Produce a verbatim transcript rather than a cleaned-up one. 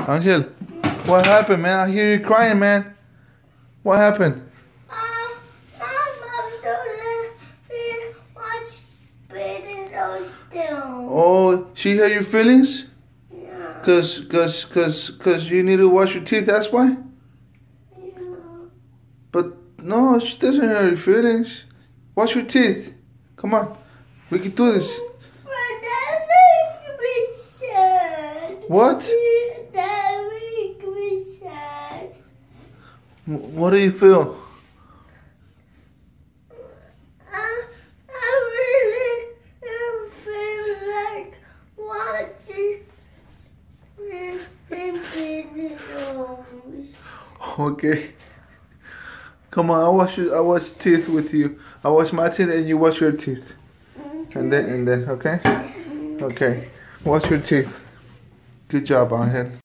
Angel, what happened, man? I hear you crying, man. What happened? Um, my mom told me watch videos down. Oh, she hurt your feelings? Yeah. Cause, cause, cause, cause you need to wash your teeth. That's why. Yeah. But no, she doesn't hurt your feelings. Wash your teeth. Come on, we can do this. But that makes me sad. What? That makes me sad. What do you feel? I, I really am feel like watching the videos. Okay. Come on, I wash your, I wash teeth with you. I wash my teeth and you wash your teeth. And then and then, okay? Okay. Wash your teeth. Good job, Angel.